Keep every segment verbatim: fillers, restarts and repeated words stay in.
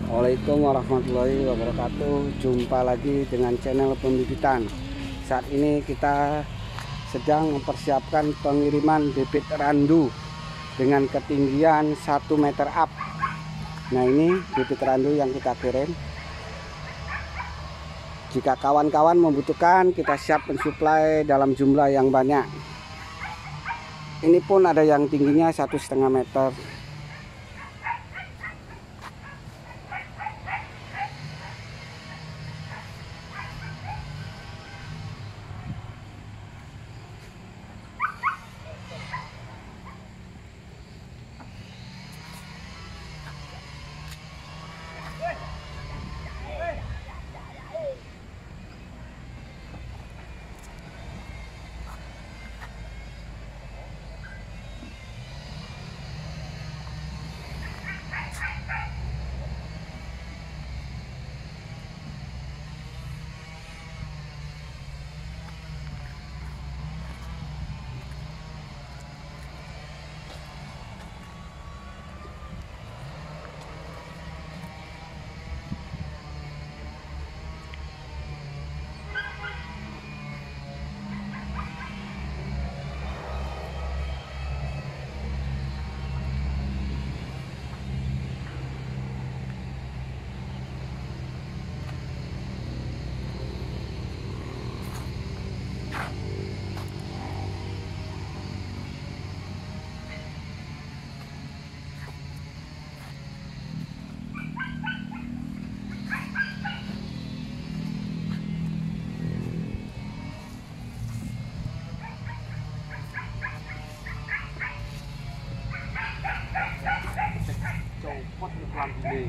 Assalamualaikum warahmatullahi wabarakatuh. Jumpa lagi dengan channel pembibitan. Saat ini kita sedang mempersiapkan pengiriman bibit randu dengan ketinggian satu meter up. Nah, ini bibit randu yang kita kirim. Jika kawan-kawan membutuhkan, kita siap mensuplai dalam jumlah yang banyak. Ini pun ada yang tingginya satu setengah meter. Copot pelan ini.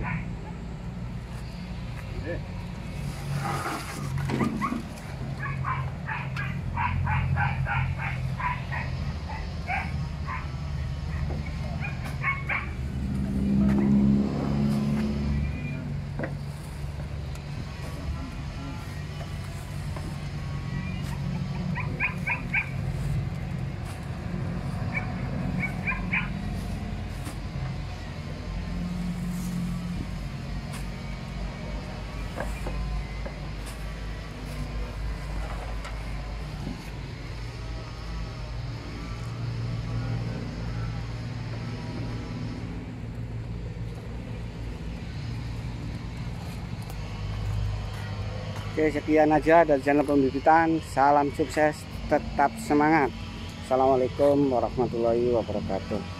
Oke, sekian aja dari channel pembibitan. Salam sukses, tetap semangat. Assalamualaikum warahmatullahi wabarakatuh.